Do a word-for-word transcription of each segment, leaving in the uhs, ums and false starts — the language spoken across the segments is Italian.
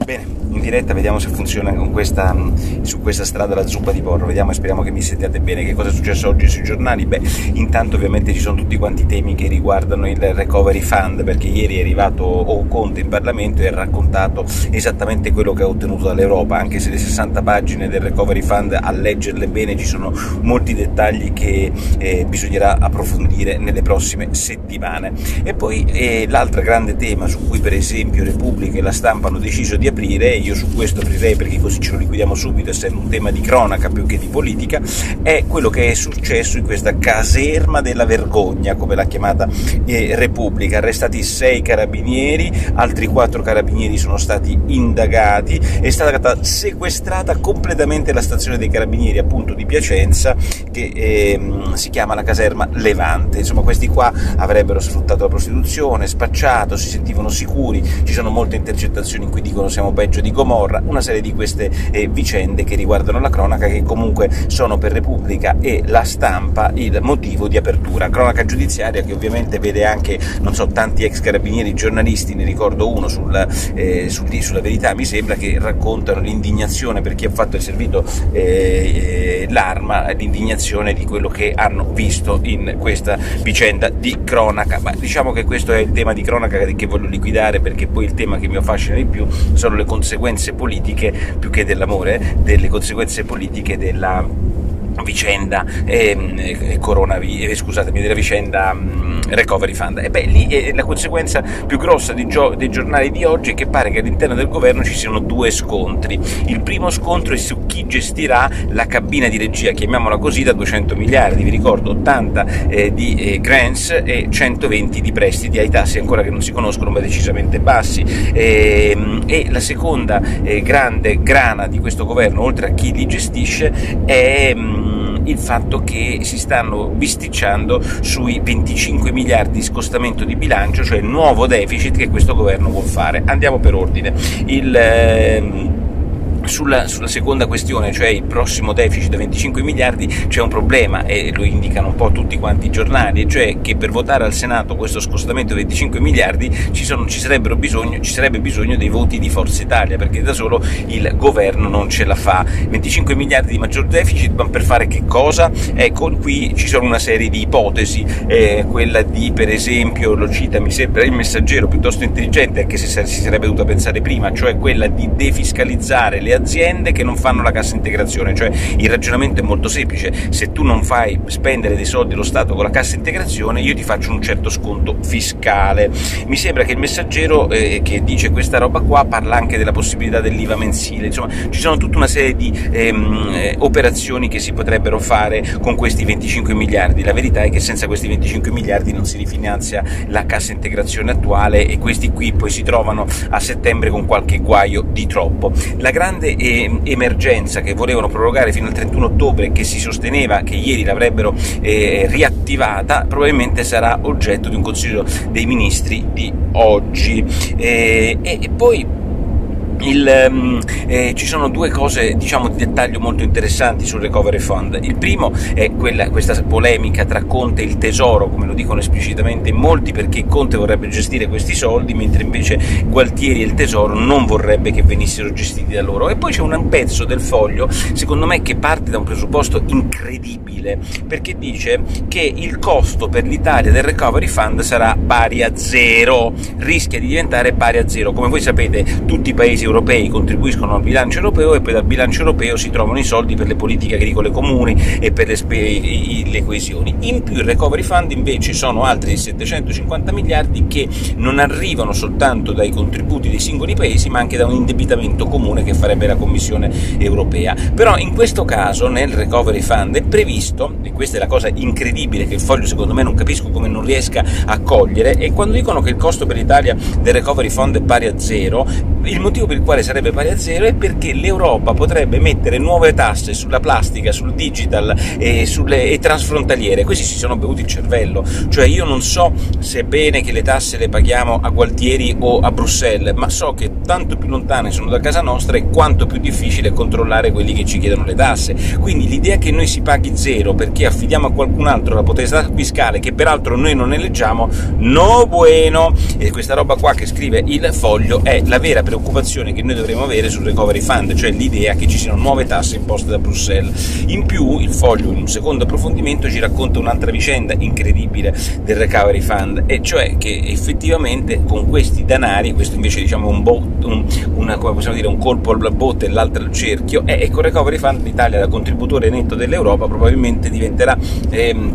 Bene, in diretta vediamo se funziona con questa, su questa strada la zuppa di porro, vediamo e speriamo che mi sentiate bene. Che cosa è successo oggi sui giornali? Beh, intanto ovviamente ci sono tutti quanti i temi che riguardano il Recovery Fund, perché ieri è arrivato o Conte in Parlamento e ha raccontato esattamente quello che ha ottenuto dall'Europa, anche se le sessanta pagine del Recovery Fund, a leggerle bene ci sono molti dettagli che eh, bisognerà approfondire nelle prossime settimane. E poi eh, l'altro grande tema su cui per esempio Repubblica e La Stampa hanno deciso di aprire, io su questo aprirei perché così ce lo liquidiamo subito, essendo un tema di cronaca più che di politica, è quello che è successo in questa caserma della vergogna, come l'ha chiamata eh, Repubblica. Arrestati sei carabinieri, altri quattro carabinieri sono stati indagati, è stata sequestrata completamente la stazione dei carabinieri appunto di Piacenza, che eh, si chiama la caserma Levante. Insomma, questi qua avrebbero sfruttato la prostituzione, spacciato, si sentivano sicuri, ci sono molte intercettazioni in cui dicono siamo peggio di Gomorra, una serie di queste eh, vicende che riguardano la cronaca, che comunque sono per Repubblica e La Stampa il motivo di apertura. Cronaca giudiziaria che ovviamente vede anche, non so, tanti ex carabinieri giornalisti, ne ricordo uno sul, eh, sul, sulla Verità mi sembra, che raccontano l'indignazione per chi ha fatto e servito eh, l'arma, l'indignazione di quello che hanno visto in questa vicenda di cronaca. Ma diciamo che questo è il tema di cronaca che voglio liquidare, perché poi il tema che mi affascina di più sono le conseguenze politiche, più che dell'amore, delle conseguenze politiche della vicenda eh, coronavirus, eh, scusatemi, della vicenda um, Recovery Fund. E beh, lì eh, la conseguenza più grossa di dei giornali di oggi è che pare che all'interno del governo ci siano due scontri. Il primo scontro è su chi gestirà la cabina di regia, chiamiamola così, da duecento miliardi, vi ricordo ottanta eh, di eh, grants e centoventi di prestiti ai tassi ancora che non si conoscono ma decisamente bassi. E, e la seconda eh, grande grana di questo governo, oltre a chi li gestisce, è il fatto che si stanno bisticciando sui venticinque miliardi di scostamento di bilancio, cioè il nuovo deficit che questo governo vuol fare. Andiamo per ordine. Il, ehm, Sulla, sulla seconda questione, cioè il prossimo deficit da venticinque miliardi, c'è un problema e lo indicano un po' tutti quanti i giornali, cioè che per votare al Senato questo scostamento di venticinque miliardi ci, sono, ci, sarebbero bisogno, ci sarebbe bisogno dei voti di Forza Italia, perché da solo il governo non ce la fa. venticinque miliardi di maggior deficit, ma per fare che cosa? Ecco, qui ci sono una serie di ipotesi, eh, quella di, per esempio, lo cita mi sembra Il Messaggero, piuttosto intelligente, anche se si sarebbe dovuto pensare prima, cioè quella di defiscalizzare le aziende che non fanno la cassa integrazione. Cioè il ragionamento è molto semplice: se tu non fai spendere dei soldi allo Stato con la cassa integrazione, io ti faccio un certo sconto fiscale. Mi sembra che Il Messaggero eh, che dice questa roba qua parla anche della possibilità dell'I V A mensile. Insomma, ci sono tutta una serie di ehm, operazioni che si potrebbero fare con questi venticinque miliardi. La verità è che senza questi venticinque miliardi non si rifinanzia la cassa integrazione attuale, e questi qui poi si trovano a settembre con qualche guaio di troppo. La grande E emergenza che volevano prorogare fino al trentuno ottobre, che si sosteneva che ieri l'avrebbero eh, riattivata, probabilmente sarà oggetto di un Consiglio dei Ministri di oggi. Eh, e, e poi Il, um, eh, ci sono due cose, diciamo, di dettaglio molto interessanti sul Recovery Fund. Il primo è quella, questa polemica tra Conte e il Tesoro, come lo dicono esplicitamente in molti, perché Conte vorrebbe gestire questi soldi, mentre invece Gualtieri e il Tesoro non vorrebbe che venissero gestiti da loro. E poi c'è un pezzo del Foglio, secondo me, che parte da un presupposto incredibile, perché dice che il costo per l'Italia del Recovery Fund sarà pari a zero, rischia di diventare pari a zero. Come voi sapete, tutti i paesi europei contribuiscono al bilancio europeo e poi dal bilancio europeo si trovano i soldi per le politiche agricole comuni e per le, le coesioni. In più il Recovery Fund invece sono altri settecentocinquanta miliardi che non arrivano soltanto dai contributi dei singoli paesi, ma anche da un indebitamento comune che farebbe la Commissione europea. Però in questo caso nel Recovery Fund è previsto, e questa è la cosa incredibile che il Foglio secondo me non capisco come non riesca a cogliere, e quando dicono che il costo per l'Italia del Recovery Fund è pari a zero, il motivo per il quale sarebbe pari a zero è perché l'Europa potrebbe mettere nuove tasse sulla plastica, sul digital e, sulle, e transfrontaliere. Questi si sono bevuti il cervello, cioè io non so se è bene che le tasse le paghiamo a Gualtieri o a Bruxelles, ma so che tanto più lontane sono da casa nostra e quanto più difficile è controllare quelli che ci chiedono le tasse. Quindi l'idea che noi si paghi zero perché affidiamo a qualcun altro la potestà fiscale, che peraltro noi non eleggiamo, no bueno. E questa roba qua che scrive il Foglio è la vera preoccupazione visione che noi dovremmo avere sul recovery fund, cioè l'idea che ci siano nuove tasse imposte da Bruxelles. In più il Foglio, in un secondo approfondimento, ci racconta un'altra vicenda incredibile del recovery fund, e cioè che effettivamente con questi denari, questo invece diciamo un, bot, un, una, come possiamo dire, un colpo al botte e l'altro al cerchio, e, e con il recovery fund l'Italia, da contributore netto dell'Europa, probabilmente diventerà ehm,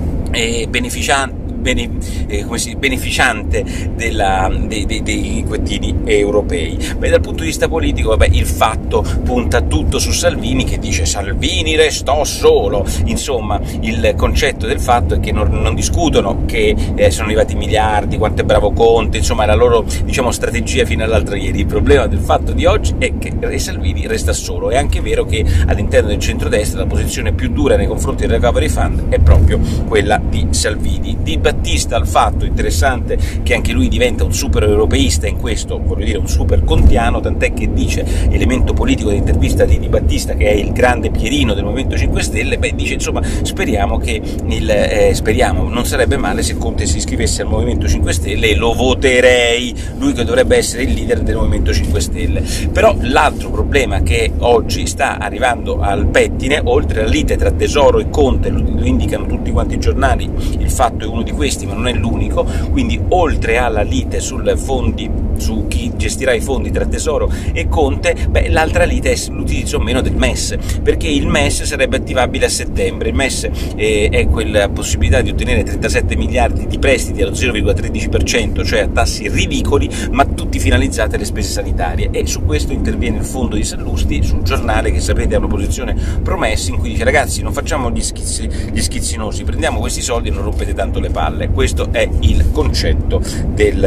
eh, beneficiante Bene, eh, come si, beneficiante della, dei, dei, dei quattini europei. Beh, dal punto di vista politico, vabbè, il fatto punta tutto su Salvini, che dice Salvini restò solo. Insomma, il concetto del fatto è che non, non discutono che eh, sono arrivati miliardi, quanto è bravo Conte, insomma la loro, diciamo, strategia fino all'altro ieri. Il problema del fatto di oggi è che Salvini resta solo. È anche vero che all'interno del centrodestra la posizione più dura nei confronti del recovery fund è proprio quella di Salvini. Di Battista, al fatto interessante che anche lui diventa un super europeista, in questo voglio dire un super contiano, tant'è che dice, elemento politico dell'intervista di Di Battista, che è il grande Pierino del Movimento cinque Stelle, beh, dice insomma speriamo che il eh, speriamo non sarebbe male se Conte si iscrivesse al Movimento cinque Stelle, e lo voterei, lui che dovrebbe essere il leader del Movimento cinque Stelle. Però l'altro problema che oggi sta arrivando al pettine, oltre alla lite tra Tesoro e Conte, lo, lo indicano tutti quanti i giornali, il fatto è uno di questi ma non è l'unico, quindi oltre alla lite sul fondi, su chi gestirà i fondi tra Tesoro e Conte, beh, l'altra lite è l'utilizzo o meno del M E S, perché il M E S sarebbe attivabile a settembre. Il M E S eh, è quella possibilità di ottenere trentasette miliardi di prestiti allo zero virgola tredici per cento, cioè a tassi ridicoli, ma tutti finalizzati alle spese sanitarie, e su questo interviene il fondo di Sallusti sul giornale, che sapete ha una posizione promessa in cui dice ragazzi non facciamo gli, schizzi, gli schizzinosi, prendiamo questi soldi e non rompete tanto le palle. Questo è il concetto del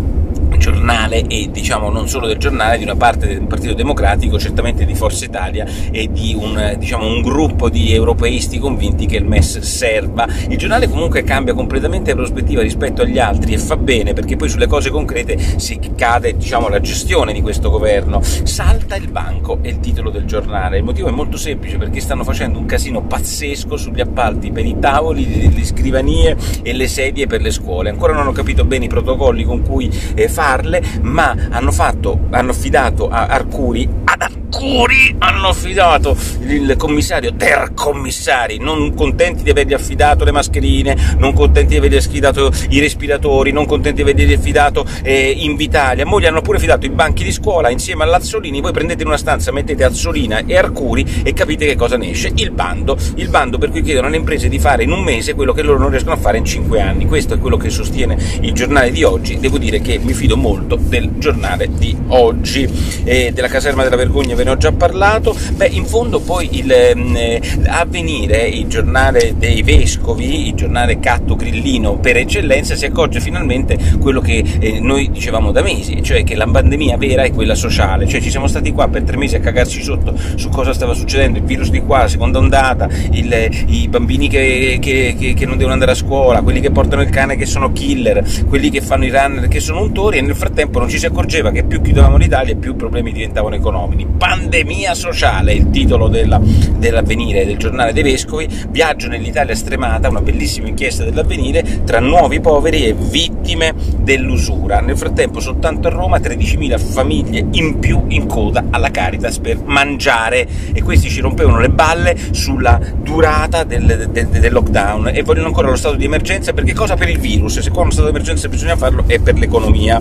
giornale, e diciamo non solo del giornale, di una parte del Partito Democratico, certamente di Forza Italia, e di un, diciamo, un gruppo di europeisti convinti che il M E S serva. Il giornale comunque cambia completamente la prospettiva rispetto agli altri, e fa bene, perché poi sulle cose concrete si cade, diciamo, la gestione di questo governo. Salta il banco è il titolo del giornale. Il motivo è molto semplice, perché stanno facendo un casino pazzesco sugli appalti per i tavoli, le scrivanie e le sedie per le scuole. Ancora non hanno capito bene i protocolli con cui eh, farle, ma hanno fatto, hanno affidato a Arcuri, ad Arcuri hanno affidato il commissario der commissari, non contenti di avergli affidato le mascherine, non contenti di avergli affidato i respiratori, non contenti di avergli affidato eh, Invitalia, mo gli hanno pure affidato i banchi di scuola insieme all'Azzolini. Voi prendete in una stanza, mettete Azzolina e Arcuri e capite che cosa ne esce: il bando, il bando per cui chiedono alle imprese di fare in un mese quello che loro non riescono a fare in cinque anni. Questo è quello che sostiene il giornale di oggi. Devo dire che mi fido molto del giornale di oggi. Eh, della caserma della vergogna ve ne ho già parlato. Beh, in fondo poi il eh, Avvenire, il giornale dei vescovi, il giornale catto grillino per eccellenza, si accorge finalmente quello che eh, noi dicevamo da mesi, cioè che la pandemia vera è quella sociale. Cioè ci siamo stati qua per tre mesi a cagarci sotto su cosa stava succedendo, il virus di qua, la seconda ondata, il, i bambini che, che, che, che non devono andare a scuola, quelli che portano il cane che sono killer, quelli che fanno i runner che sono untori, e nel frattempo non ci si accorgeva che più chiudevamo l'Italia più problemi diventavano economici. Pandemia sociale, il titolo della, dell'Avvenire, del giornale dei vescovi. Viaggio nell'Italia stremata, una bellissima inchiesta dell'Avvenire, tra nuovi poveri e vittime dell'usura. Nel frattempo soltanto a Roma tredicimila famiglie in più in coda alla Caritas per mangiare, e questi ci rompevano le balle sulla durata del, del, del lockdown, e vogliono ancora lo stato di emergenza. Perché cosa? Per il virus. Se qua uno stato di emergenza bisogna farlo, è per l'economia.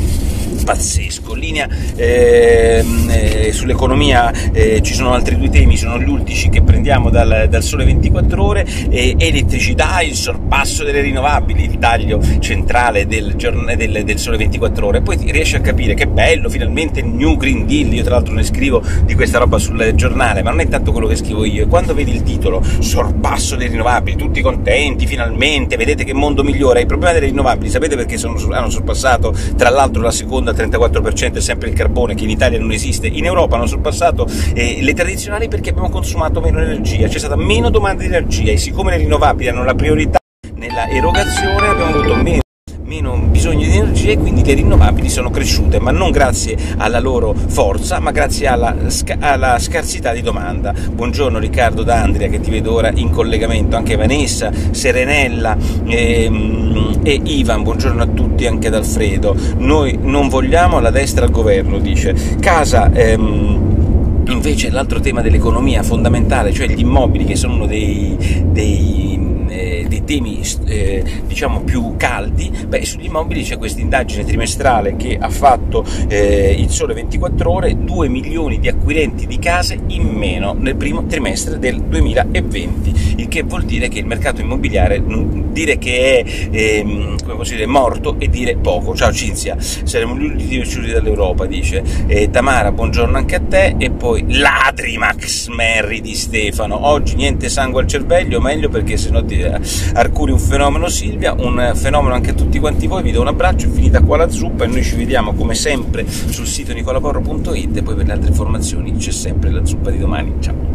Pazzesco. Linea eh, eh, sull'economia, eh, ci sono altri due temi, sono gli ultimi che prendiamo dal, dal Sole ventiquattro Ore. eh, elettricità, il sorpasso delle rinnovabili, il taglio centrale del, del, del Sole ventiquattro Ore. Poi riesci a capire che bello, finalmente il New Green Deal. Io tra l'altro ne scrivo di questa roba sul giornale, ma non è tanto quello che scrivo io. E quando vedi il titolo sorpasso delle rinnovabili, tutti contenti, finalmente vedete che mondo migliore. Il problema delle rinnovabili, sapete perché sono, hanno sorpassato tra l'altro la seconda trentaquattro per cento è sempre il carbone, che in Italia non esiste. In Europa hanno sorpassato eh, le tradizionali perché abbiamo consumato meno energia, c'è stata meno domanda di energia, e siccome le rinnovabili hanno la priorità nella erogazione abbiamo avuto meno meno bisogno di energia, e quindi le rinnovabili sono cresciute, ma non grazie alla loro forza, ma grazie alla, sca alla scarsità di domanda. Buongiorno Riccardo da Andria, che ti vedo ora in collegamento, anche Vanessa, Serenella, ehm, E Ivan, buongiorno a tutti, anche ad Alfredo, noi non vogliamo la destra al governo, dice. Casa, ehm, invece l'altro tema dell'economia fondamentale, cioè gli immobili, che sono uno dei, dei, eh, dei temi eh, diciamo più caldi. Beh, sugli immobili c'è questa indagine trimestrale che ha fatto eh, il Sole ventiquattro Ore, due milioni di acquirenti di case in meno nel primo trimestre del duemilaventi, il che vuol dire che il mercato immobiliare, dire che è ehm, come posso dire, morto e dire poco. Ciao Cinzia, saremo gli ultimi usciti dall'Europa, dice. eh, Tamara, buongiorno anche a te. E poi ladri Max Merri di Stefano, oggi niente sangue al cervello, meglio perché sennò ti arcuri un fenomeno. Silvia, un fenomeno anche a tutti quanti voi, vi do un abbraccio, è finita qua la zuppa e noi ci vediamo come sempre sul sito nicolaporro punto it, e poi per le altre informazioni c'è sempre la zuppa di domani. Ciao.